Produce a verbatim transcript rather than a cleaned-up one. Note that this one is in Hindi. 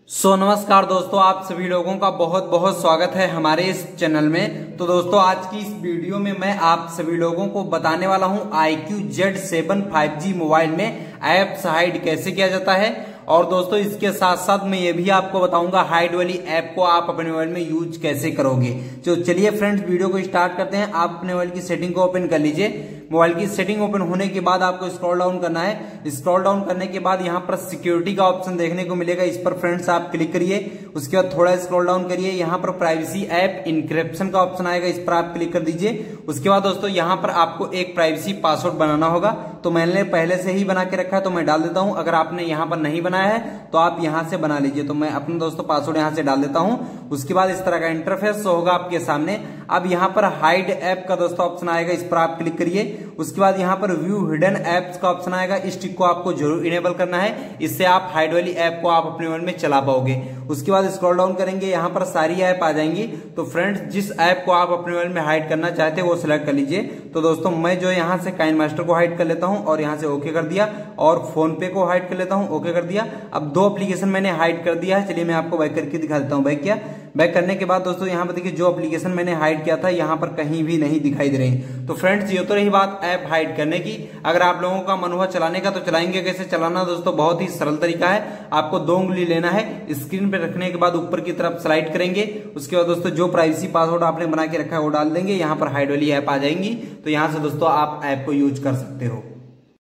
सो so, नमस्कार दोस्तों, आप सभी लोगों का बहुत बहुत स्वागत है हमारे इस चैनल में। तो दोस्तों, आज की इस वीडियो में मैं आप सभी लोगों को बताने वाला हूं I Q Z seven five G mobile में ऐप्स हाइड कैसे किया जाता है। और दोस्तों, इसके साथ साथ मैं ये भी आपको बताऊंगा हाइड वाली ऐप को आप अपने मोबाइल में यूज कैसे करोगे। तो चलिए फ्रेंड्स, वीडियो को स्टार्ट करते हैं। आप अपने मोबाइल की सेटिंग को ओपन कर लीजिए। मोबाइल की सेटिंग ओपन होने के बाद आपको स्क्रॉल डाउन करना है। स्क्रॉल डाउन करने के बाद यहाँ पर सिक्योरिटी का ऑप्शन देखने को मिलेगा, इस पर फ्रेंड्स आप क्लिक करिए। उसके बाद थोड़ा स्क्रॉल डाउन करिए, यहाँ पर प्राइवेसी ऐप इंक्रिप्शन का ऑप्शन आएगा, इस पर आप क्लिक कर दीजिए। उसके बाद दोस्तों, यहाँ पर आपको एक प्राइवेसी पासवर्ड बनाना होगा। तो मैंने पहले से ही बना के रखा है तो मैं डाल देता हूँ। अगर आपने यहाँ पर नहीं बनाया है तो आप यहाँ से बना लीजिए। तो मैं अपना दोस्तों पासवर्ड यहाँ से डाल देता हूँ। उसके बाद इस तरह का इंटरफेस होगा आपके सामने। अब यहाँ पर हाइड ऐप का दोस्तों ऑप्शन आएगा, इस पर आप क्लिक करिए। उसके बाद यहाँ पर व्यू हिडन एप्स का ऑप्शन आएगा, इस टिक को आपको जरूर इनेबल करना है। इससे आप हाइड वाली ऐप को आप अपने मोबाइल में चला पाओगे। उसके बाद स्क्रॉल डाउन करेंगे, यहाँ पर सारी ऐप आ जाएंगी। तो फ्रेंड्स, जिस ऐप को आप अपने मोबाइल में हाइड करना चाहते हैं वो सिलेक्ट कर लीजिए। तो दोस्तों, मैं जो यहाँ से काइन मास्टर को हाइड कर लेता हूँ और यहाँ से ओके कर दिया, और फोन पे को हाइड कर लेता हूँ, ओके कर दिया। अब दो एप्लीकेशन मैंने हाइड कर दिया है। चलिए मैं आपको बैक करके दिखा देता हूँ। बैक किया, बैक करने के बाद दोस्तों यहाँ पर देखिए जो एप्लीकेशन मैंने हाइड किया था यहाँ पर कहीं भी नहीं दिखाई दे रही। तो फ्रेंड्स, ये तो रही बात ऐप हाइड करने की। अगर आप लोगों का मन हुआ चलाने का तो चलाएंगे। कैसे चलाना दोस्तों, बहुत ही सरल तरीका है। आपको दो उंगली लेना है, स्क्रीन पे रखने के बाद ऊपर की तरफ स्लाइड करेंगे। उसके बाद दोस्तों जो प्राइवेसी पासवर्ड आपने बना के रखा है वो डाल देंगे। यहाँ पर हाइड वाली ऐप आ जाएंगी। तो यहाँ से दोस्तों आप ऐप को यूज कर सकते हो।